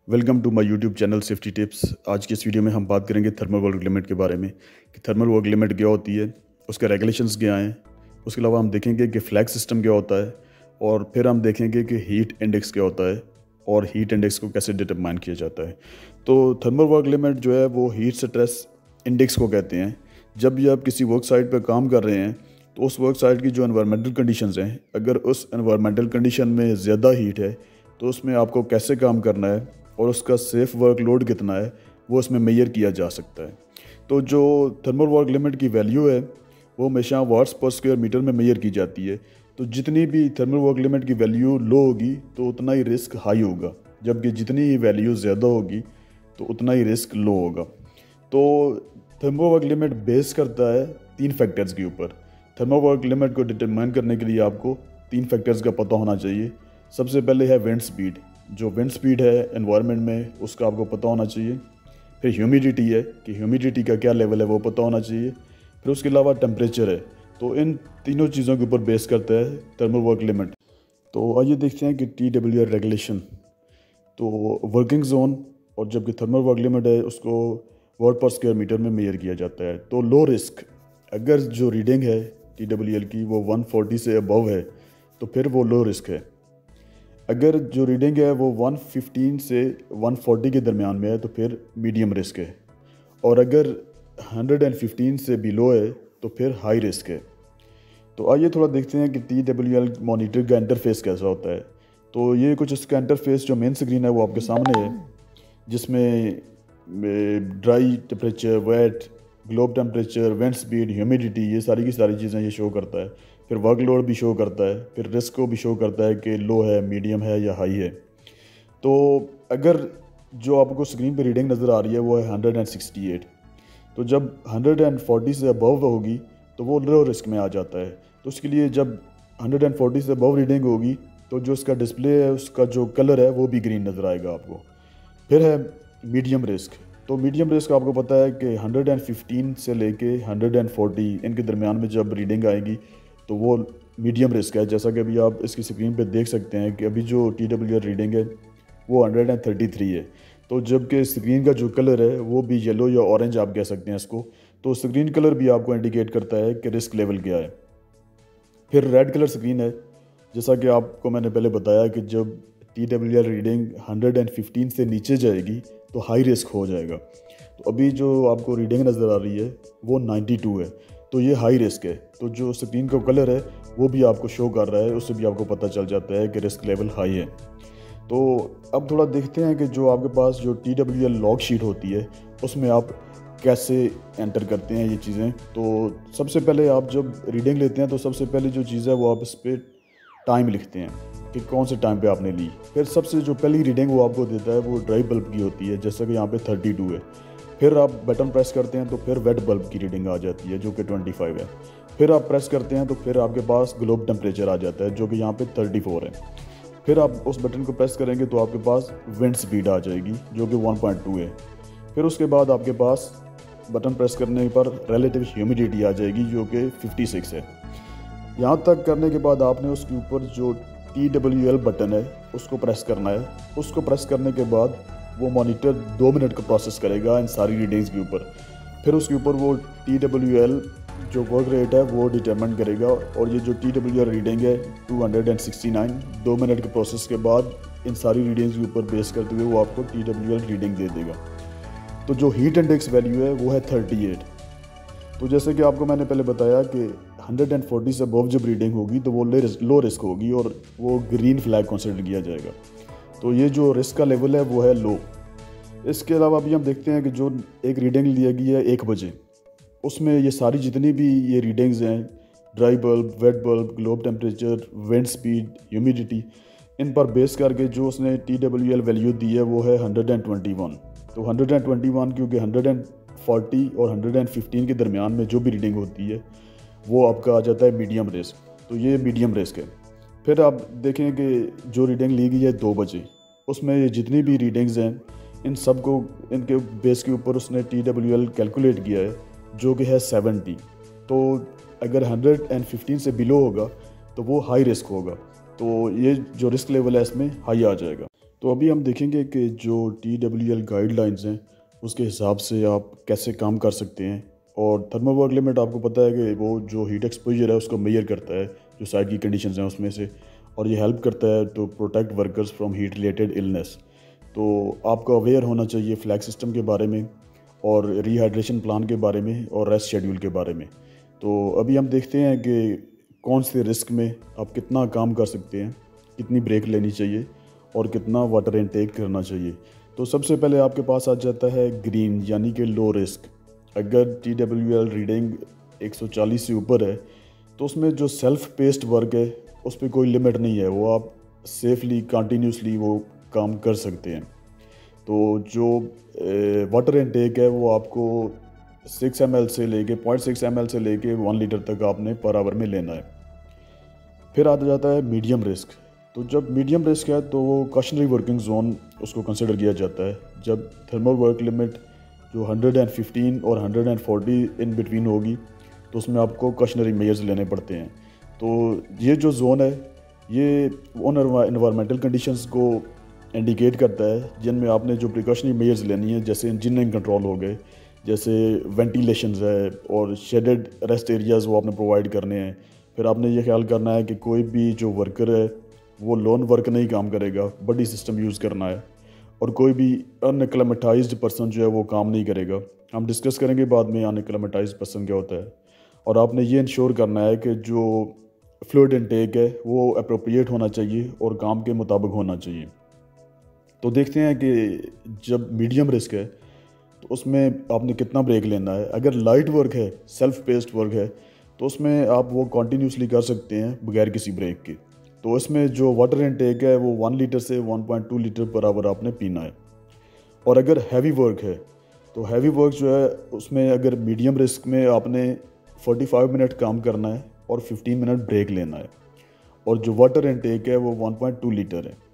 Welcome to my YouTube channel safety tips. आज की इस वीडियो में हम बात करेंगे थर्मल वर्क लिमिट के बारे में कि थर्मल वर्क लिमिट क्या होती है, उसके रेगुलेशंस क्या हैं। उसके अलावा हम देखेंगे कि फ्लैग सिस्टम क्या होता है और फिर हम देखेंगे कि हीट इंडेक्स क्या होता है और हीट इंडेक्स को कैसे डिटरमाइन किया जाता है। तो थर्मल वर्क लिमिट जो है वो हीट स्ट्रेस इंडेक्स को कहते हैं। जब भी आप किसी वर्क साइट पर काम कर रहे हैं तो उस वर्क साइट की जो एनवायरमेंटल कंडीशंस हैं, अगर उस एनवायरमेंटल कंडीशन में ज़्यादा हीट है तो उसमें आपको कैसे काम करना है और उसका सेफ वर्कलोड कितना है वो इसमें मेजर किया जा सकता है। तो जो थर्मल वर्क लिमिट की वैल्यू है वो हमेशा वाट्स पर स्क्वायर मीटर में मेजर की जाती है। तो जितनी भी थर्मल वर्क लिमिट की वैल्यू लो होगी तो उतना ही रिस्क हाई होगा, जबकि जितनी ही वैल्यू ज़्यादा होगी तो उतना ही रिस्क लो होगा। तो थर्मल वर्क लिमिट बेस करता है 3 फैक्टर्स के ऊपर। थर्मल वर्क लिमिट को डिटरमाइन करने के लिए आपको 3 फैक्टर्स का पता होना चाहिए। सबसे पहले है विंड स्पीड। जो विंड स्पीड है एनवायरनमेंट में उसका आपको पता होना चाहिए। फिर ह्यूमिडिटी है कि ह्यूमिडिटी का क्या लेवल है वो पता होना चाहिए। फिर उसके अलावा टेम्परेचर है। तो इन तीनों चीज़ों के ऊपर बेस करता है थर्मल वर्क लिमिट। तो आइए देखते हैं कि TWR रेगुलेशन। तो वर्किंग जोन और जबकि थर्मल वर्क लिमिट है उसको वाट पर स्क्वायर मीटर में मेजर किया जाता है। तो लो रिस्क, अगर जो रीडिंग है TWL की वो 140 से अबव है तो फिर वो लो रिस्क है। अगर जो रीडिंग है वो 115 से 140 के दरमियान में है तो फिर मीडियम रिस्क है। और अगर 115 से बिलो है तो फिर हाई रिस्क है। तो आइए थोड़ा देखते हैं कि TWL मॉनिटर का इंटरफेस कैसा होता है। तो ये कुछ इसका इंटरफेस जो मेन स्क्रीन है वो आपके सामने है, जिसमें dry temperature, wet, globe temperature, wind speed, humidity, ये सारी की सारी चीज़ें ये शो करता है। फिर वर्कलोड भी शो करता है, फिर रिस्क को भी शो करता है कि लो है, मीडियम है या हाई है। तो अगर जो आपको स्क्रीन पे रीडिंग नज़र आ रही है वो है 168। तो जब 140 से अबव होगी तो वो लो रिस्क में आ जाता है। तो उसके लिए जब 140 से अबव रीडिंग होगी तो जो उसका डिस्प्ले है उसका जो कलर है वो भी ग्रीन नज़र आएगा आपको। फिर है मीडियम रिस्क। तो मीडियम रिस्क आपको पता है कि 115 से लेके 140 इनके दरमियान में जब रीडिंग आएगी तो वो मीडियम रिस्क है। जैसा कि अभी आप इसकी स्क्रीन पे देख सकते हैं कि अभी जो TWR रीडिंग है वो 133 है। तो जबकि स्क्रीन का जो कलर है वो भी येलो या ऑरेंज आप कह सकते हैं इसको। तो स्क्रीन कलर भी आपको इंडिकेट करता है कि रिस्क लेवल क्या है। फिर रेड कलर स्क्रीन है। जैसा कि आपको मैंने पहले बताया कि जब TWR रीडिंग 115 से नीचे जाएगी तो हाई रिस्क हो जाएगा। तो अभी जो आपको रीडिंग नज़र आ रही है वो 92 है, तो ये हाई रिस्क है। तो जो स्क्रीन का कलर है वो भी आपको शो कर रहा है, उससे भी आपको पता चल जाता है कि रिस्क लेवल हाई है। तो अब थोड़ा देखते हैं कि जो आपके पास जो TWL लॉग शीट होती है उसमें आप कैसे एंटर करते हैं ये चीज़ें। तो सबसे पहले आप जब रीडिंग लेते हैं तो सबसे पहले जो चीज़ है वो आप इस पर टाइम लिखते हैं कि कौन से टाइम पे आपने ली। फिर सबसे जो पहली रीडिंग वो आपको देता है वो ड्राई बल्ब की होती है, जैसा कि यहाँ पे 32 है। फिर आप बटन प्रेस करते हैं तो फिर वेट बल्ब की रीडिंग आ जाती है जो कि 25 है। फिर आप प्रेस करते हैं तो फिर आपके पास ग्लोब टेम्परेचर आ जाता है जो कि यहाँ पे 34 है। फिर आप उस बटन को प्रेस करेंगे तो आपके पास विंड स्पीड आ जाएगी जो कि 1.2 है। फिर उसके बाद आपके पास बटन प्रेस करने पर रिलेटिव ह्यूमिडिटी आ जाएगी जो कि 56 है। यहाँ तक करने के बाद आपने उसके ऊपर जो TWL बटन है उसको प्रेस करना है। उसको प्रेस करने के बाद वो मॉनिटर 2 मिनट का प्रोसेस करेगा इन सारी रीडिंग्स के ऊपर। फिर उसके ऊपर वो TWL जो वर्क रेट है वो डिटरमाइन करेगा। और ये जो TWL रीडिंग है 269, 2 मिनट के प्रोसेस के बाद इन सारी रीडिंग्स के ऊपर बेस करते हुए वो आपको TWL रीडिंग दे देगा। तो जो हीट इंडेक्स वैल्यू है वो है 38। तो जैसे कि आपको मैंने पहले बताया कि 140 से अबव जब रीडिंग होगी तो वो लो रिस्क होगी और वो ग्रीन फ्लैग कंसिडर किया जाएगा। तो ये जो रिस्क का लेवल है वो है लो। इसके अलावा अभी हम देखते हैं कि जो एक रीडिंग लिया गई है 1 बजे, उसमें ये सारी जितनी भी ये रीडिंग्स हैं, dry bulb, wet bulb, globe temperature, wind speed, humidity, इन पर बेस करके जो उसने TWL वैल्यू दी है वो है 121। तो 121 क्योंकि 140 और 115 के दरमियान में जो भी रीडिंग होती है वो आपका आ जाता है मीडियम रिस्क। तो ये मीडियम रिस्क है। फिर आप देखें कि जो रीडिंग ली गई है 2 बजे, उसमें ये जितनी भी रीडिंग्स हैं इन सब को इनके बेस के ऊपर उसने TWL कैलकुलेट किया है जो कि है 70। तो अगर 115 से बिलो होगा तो वो हाई रिस्क होगा। तो ये जो रिस्क लेवल है इसमें हाई आ जाएगा। तो अभी हम देखेंगे कि जो TWL गाइडलाइंस हैं उसके हिसाब से आप कैसे काम कर सकते हैं। और थर्मल वर्क लिमिट आपको पता है कि वो जो हीट एक्सपोजर है उसको मेजर करता है, जो साइड की कंडीशंस हैं उसमें से, और ये हेल्प करता है to protect workers from heat related illness. तो आपको अवेयर होना चाहिए फ्लैग सिस्टम के बारे में और रिहाइड्रेशन प्लान के बारे में और रेस्ट शेड्यूल के बारे में। तो अभी हम देखते हैं कि कौन से रिस्क में आप कितना काम कर सकते हैं, कितनी ब्रेक लेनी चाहिए और कितना वाटर इनटेक करना चाहिए। तो सबसे पहले आपके पास आ जाता है ग्रीन, यानी कि लो रिस्क। अगर TWL रीडिंग 140 से ऊपर है तो उसमें जो सेल्फ पेस्ड वर्क है उस पर कोई लिमिट नहीं है, वो आप सेफली कंटिन्यूसली वो काम कर सकते हैं। तो जो वाटर इनटेक है वो आपको 6 ml से लेके 0.6 ml से लेके 1 लीटर तक आपने पर आवर में लेना है। फिर आ जाता है मीडियम रिस्क। तो जब मीडियम रिस्क है तो वो कॉशनरी वर्किंग जोन उसको कंसिडर किया जाता है। जब थर्मल वर्क लिमिट जो 115 और 140 इन बिटवीन होगी तो उसमें आपको कॉशनरी मेजर्स लेने पड़ते हैं। तो ये जो जोन है ये उन इन्वायरमेंटल कंडीशंस को इंडिकेट करता है जिनमें आपने जो प्रिकॉशनरी मेजर्स लेनी है, जैसे इंजीनियरिंग कंट्रोल हो गए, जैसे वेंटिलेशंस है और शेडेड रेस्ट एरियाज़ वो आपने प्रोवाइड करने हैं। फिर आपने ये ख्याल करना है कि कोई भी जो वर्कर है वो लोन वर्क नहीं काम करेगा, बडी सिस्टम यूज़ करना है। और कोई भी अनएक्लेमेटाइज्ड पर्सन जो है वो काम नहीं करेगा। हम डिस्कस करेंगे बाद में अनएक्लेमेटाइज्ड पर्सन क्या होता है। और आपने ये इंश्योर करना है कि जो फ्लूइड इनटेक है वो अप्रोप्रिएट होना चाहिए और काम के मुताबिक होना चाहिए। तो देखते हैं कि जब मीडियम रिस्क है तो उसमें आपने कितना ब्रेक लेना है। अगर लाइट वर्क है, सेल्फ पेस्ड वर्क है, तो उसमें आप वो कंटिन्यूसली कर सकते हैं बगैर किसी ब्रेक के। तो इसमें जो वाटर इनटेक है वो 1 लीटर से 1.2 लीटर पर आवर आपने पीना है। और अगर हैवी वर्क है तो हैवी वर्क जो है उसमें अगर मीडियम रिस्क में आपने 45 मिनट काम करना है और 15 मिनट ब्रेक लेना है। और जो वाटर इनटेक है वो 1.2 लीटर है।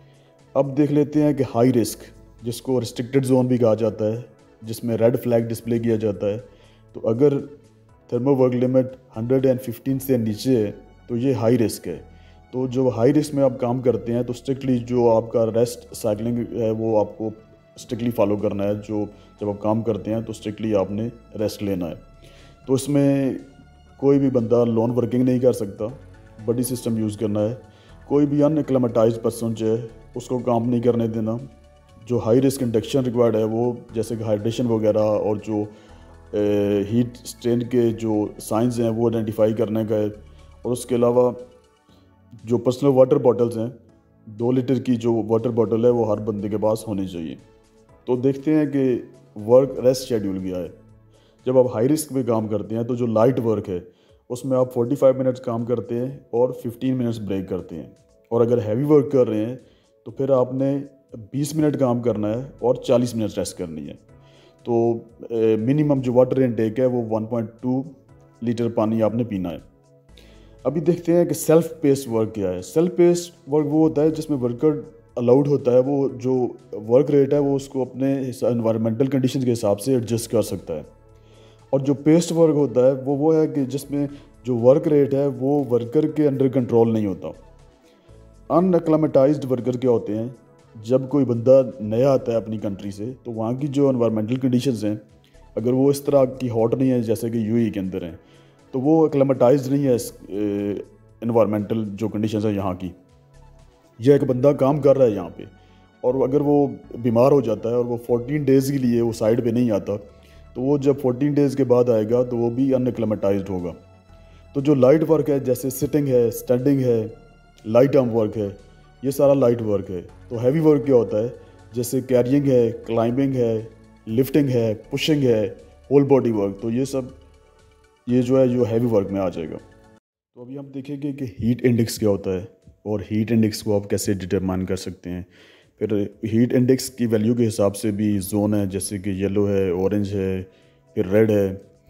अब देख लेते हैं कि हाई रिस्क, जिसको रिस्ट्रिक्टेड जोन भी कहा जाता है, जिसमें रेड फ्लैग डिस्प्ले किया जाता है। तो अगर थर्मल वर्क लिमिट 115 से नीचे है तो ये हाई रिस्क है। तो जो हाई रिस्क में आप काम करते हैं तो स्ट्रिक्टली जो आपका रेस्ट साइकिलिंग है वो आपको स्ट्रिक्टली फॉलो करना है। जो जब आप काम करते हैं तो स्ट्रिक्टली आपने रेस्ट लेना है। तो इसमें कोई भी बंदा लोन वर्किंग नहीं कर सकता, बडी सिस्टम यूज़ करना है। कोई भी अनएक्लेमेटाइज्ड पर्सन जो है उसको काम नहीं करने देना। जो हाई रिस्क इंडक्शन रिक्वायर्ड है वो जैसे कि हाइड्रेशन वगैरह और जो हीट स्ट्रेन के जो साइंस हैं वो आइडेंटिफाई करने का है। और उसके अलावा जो पर्सनल वाटर बॉटल्स हैं, 2 लीटर की जो वाटर बॉटल है वो हर बंदे के पास होनी चाहिए। तो देखते हैं कि वर्क रेस्ट शेड्यूल क्या है। जब आप हाई रिस्क में काम करते हैं तो जो लाइट वर्क है उसमें आप 45 मिनट्स काम करते हैं और 15 मिनट्स ब्रेक करते हैं। और अगर हैवी वर्क कर रहे हैं तो फिर आपने 20 मिनट काम करना है और 40 मिनट रेस्ट करनी है। तो मिनिमम जो वाटर इनटेक है वो 1.2 लीटर पानी आपने पीना है। अभी देखते हैं कि सेल्फ पेस्ड वर्क क्या है। सेल्फ पेस्ड वर्क वो होता है जिसमें वर्कर अलाउड होता है, वो जो वर्क रेट है वो उसको अपने एनवायरमेंटल कंडीशन के हिसाब से एडजस्ट कर सकता है। और जो पेस्ड वर्क होता है वो है कि जिसमें जो वर्क रेट है वो वर्कर के अंडर कंट्रोल नहीं होता। अनएक्लेमेटाइज्ड वर्कर क्या होते हैं, जब कोई बंदा नया आता है अपनी कंट्री से तो वहाँ की जो एनवायरमेंटल कंडीशंस हैं अगर वो इस तरह की हॉट नहीं है जैसे कि यूएई के अंदर हैं तो वो एक्लेमेटाइज्ड नहीं है एनवायरमेंटल जो कंडीशंस है यहाँ की। यह एक बंदा काम कर रहा है यहाँ पे और अगर वो बीमार हो जाता है और वो 14 डेज़ के लिए वो साइड पे नहीं आता तो वो जब 14 डेज़ के बाद आएगा तो वो भी अनएक्लेमेटाइज्ड होगा। तो जो लाइट वर्क है जैसे सिटिंग है, स्टैंडिंग है, लाइट आर्म वर्क है, ये सारा लाइट वर्क है। तो हैवी वर्क क्या होता है, जैसे कैरियंग है, क्लाइंबिंग है, लिफ्टिंग है, पुशिंग है, होल बॉडी वर्क। तो ये सब ये जो है जो हैवी वर्क में आ जाएगा। तो अभी हम देखेंगे कि हीट इंडेक्स क्या होता है और हीट इंडेक्स को आप कैसे डिटरमाइन कर सकते हैं। फिर हीट इंडेक्स की वैल्यू के हिसाब से भी जोन है, जैसे कि येलो है, ऑरेंज है, फिर रेड है।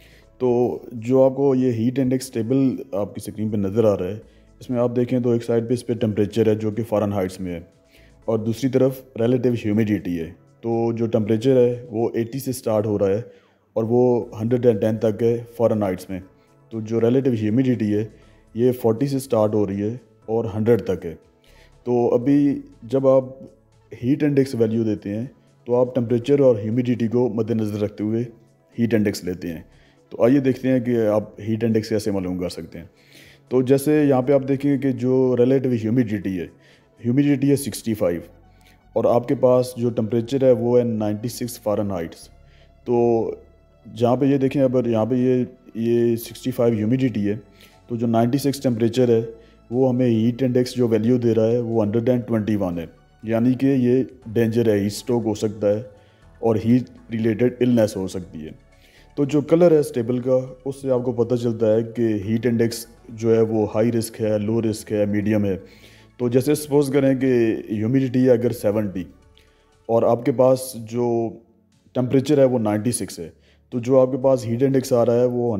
तो जो आपको ये हीट इंडेक्स टेबल आपकी स्क्रीन पे नज़र आ रहा है, इसमें आप देखें तो एक साइड पे इस पर टेम्परेचर है जो कि फ़ारेनहाइट्स में है और दूसरी तरफ रिलेटिव ह्यूमिडिटी है। तो जो टेम्परेचर है वो 80 से स्टार्ट हो रहा है और वो 110 तक है फ़ारेनहाइट्स में। तो जो रिलेटिव ह्यूमिडिटी है ये 40 से स्टार्ट हो रही है और 100 तक है। तो अभी जब आप हीट इंडेक्स वैल्यू देते हैं तो आप टेम्परेचर और ह्यूमिडिटी को मद्देनज़र रखते हुए हीट इंडेक्स लेते हैं। तो आइए देखते हैं कि आप हीट इंडेक्स कैसे मालूम कर सकते हैं। तो जैसे यहाँ पे आप देखेंगे कि जो रिलेटिव ह्यूमिडिटी है 65 और आपके पास जो टेम्परेचर है वो है 96 फ़ारेनहाइट्स। तो जहाँ पे ये देखें, अगर यहाँ पे ये 65 ह्यूमिडिटी है तो जो 96 टेम्परेचर है वो हमें हीट इंडेक्स जो वैल्यू दे रहा है वो 121 है, यानी कि ये डेंजर है, हीट स्ट्रोक हो सकता है और हीट रिलेटेड इलनेस हो सकती है। तो जो कलर है इस टेबल का, उससे आपको पता चलता है कि हीट इंडेक्स जो है वो हाई रिस्क है, लो रिस्क है, मीडियम है। तो जैसे सपोज़ करें कि ह्यूमिडिटी है अगर 70 और आपके पास जो टेम्परेचर है वो 96 है, तो जो आपके पास हीट इंडेक्स आ रहा है वो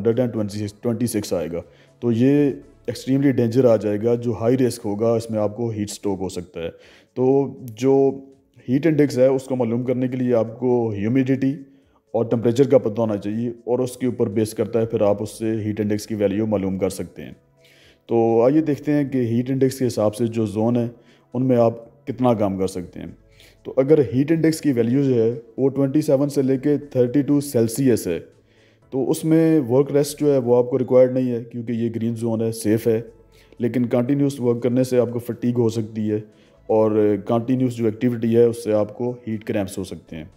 126 आएगा। तो ये एक्सट्रीमली डेंजर आ जाएगा, जो हाई रिस्क होगा इसमें आपको हीट स्ट्रोक हो सकता है। तो जो हीट इंडेक्स है उसको मालूम करने के लिए आपको ह्यूमिडिटी और टेम्परेचर का पता होना चाहिए और उसके ऊपर बेस करता है फिर आप उससे हीट इंडेक्स की वैल्यू मालूम कर सकते हैं। तो आइए देखते हैं कि हीट इंडेक्स के हिसाब से जो जोन है उनमें आप कितना काम कर सकते हैं। तो अगर हीट इंडेक्स की वैल्यू जो है वो 27 से लेके 32 सेल्सियस है तो उसमें वर्क रेस्ट जो है वो आपको रिक्वायर्ड नहीं है, क्योंकि ये ग्रीन जोन है, सेफ़ है। लेकिन कंटिन्यूस वर्क करने से आपको फटीग हो सकती है और कंटिन्यूस जो एक्टिविटी है उससे आपको हीट क्रैम्प्स हो सकते हैं।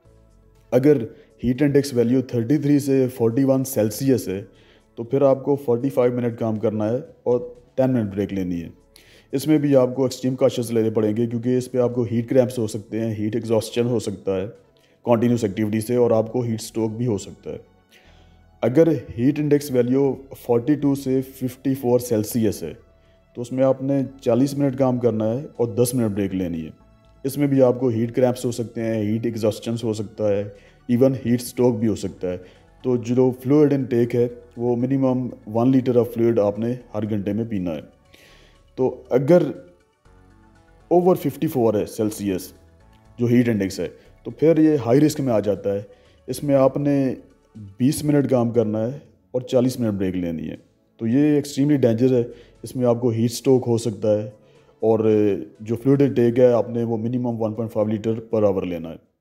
अगर हीट इंडेक्स वैल्यू 33 से 41 सेल्सियस है तो फिर आपको 45 मिनट काम करना है और 10 मिनट ब्रेक लेनी है। इसमें भी आपको एक्सट्रीम कॉशंस लेने पड़ेंगे, क्योंकि इस पे आपको हीट क्रैम्प्स हो सकते हैं, हीट एग्जॉस्शन हो सकता है कॉन्टीन्यूस एक्टिविटी से और आपको हीट स्ट्रोक भी हो सकता है। अगर हीट इंडेक्स वैल्यू 42 से 54 सेल्सियस है तो उसमें आपने 40 मिनट काम करना है और 10 मिनट ब्रेक लेनी है। इसमें भी आपको हीट क्रैम्प्स हो सकते हैं, हीट एग्जॉस्शन हो सकता है, इवन हीट स्ट्रोक भी हो सकता है। तो जो फ्लूइड इनटेक है वो मिनिमम 1 लीटर ऑफ फ्लूइड आपने हर घंटे में पीना है। तो अगर ओवर 54 है सेल्सियस जो हीट इंडेक्स है तो फिर ये हाई रिस्क में आ जाता है। इसमें आपने 20 मिनट काम करना है और 40 मिनट ब्रेक लेनी है। तो ये एक्सट्रीमली डेंजर है, इसमें आपको हीट स्ट्रोक हो सकता है और जो फ्लूइड इनटेक है आपने वो मिनिमम 1.5 लीटर पर आवर लेना है।